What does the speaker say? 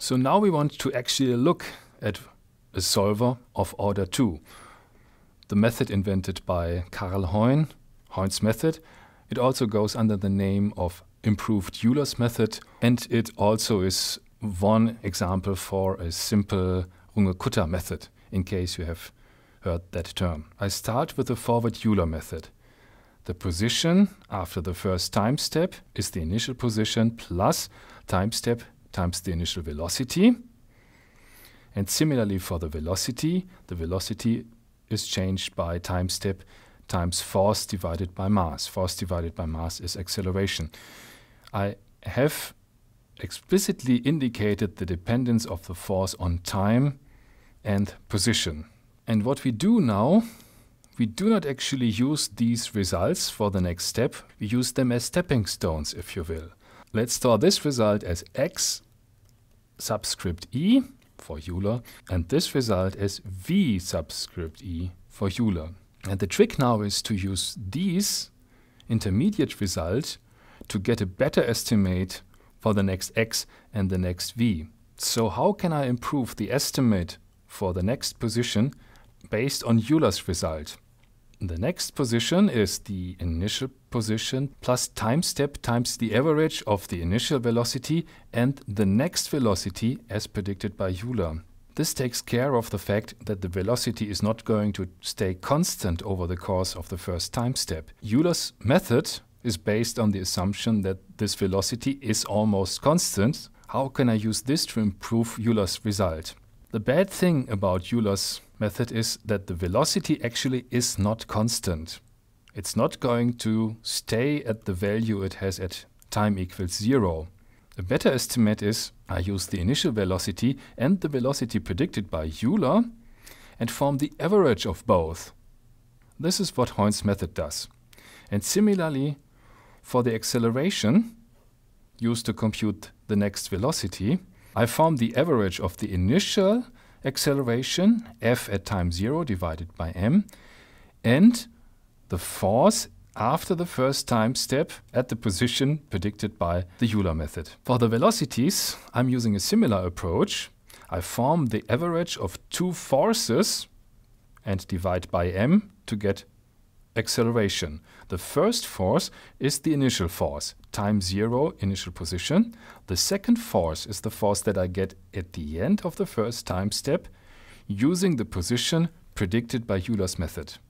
So now we want to actually look at a solver of order 2. The method invented by Karl Heun, Heun's method. It also goes under the name of improved Euler's method, and it also is one example for a simple Runge-Kutta method, in case you have heard that term. I start with the forward Euler method. The position after the first time step is the initial position plus time step times the initial velocity. And similarly for the velocity is changed by time step times force divided by mass. Force divided by mass is acceleration. I have explicitly indicated the dependence of the force on time and position. And what we do now, we do not actually use these results for the next step. We use them as stepping stones, if you will. Let's store this result as x subscript e for Euler, and this result as v subscript e for Euler. And the trick now is to use these intermediate results to get a better estimate for the next x and the next v. So how can I improve the estimate for the next position based on Euler's result? The next position is the initial position plus time step times the average of the initial velocity and the next velocity as predicted by Euler. This takes care of the fact that the velocity is not going to stay constant over the course of the first time step. Euler's method is based on the assumption that this velocity is almost constant. How can I use this to improve Euler's result? The bad thing about Euler's method is that the velocity actually is not constant. It's not going to stay at the value it has at time equals 0. A better estimate is I use the initial velocity and the velocity predicted by Euler and form the average of both. This is what Heun's method does. And similarly, for the acceleration used to compute the next velocity, I form the average of the initial acceleration, f at time 0 divided by m, and the force after the first time step at the position predicted by the Euler method. For the velocities, I'm using a similar approach. I form the average of two forces and divide by m to get acceleration. The first force is the initial force, time 0 initial position. The second force is the force that I get at the end of the first time step using the position predicted by Euler's method.